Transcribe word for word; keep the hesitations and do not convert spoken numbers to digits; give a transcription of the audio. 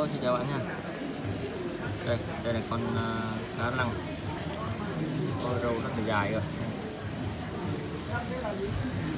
Hello, xin chào bạn nha. Đây, đây là con uh, cá lăng, có râu rất là dài rồi.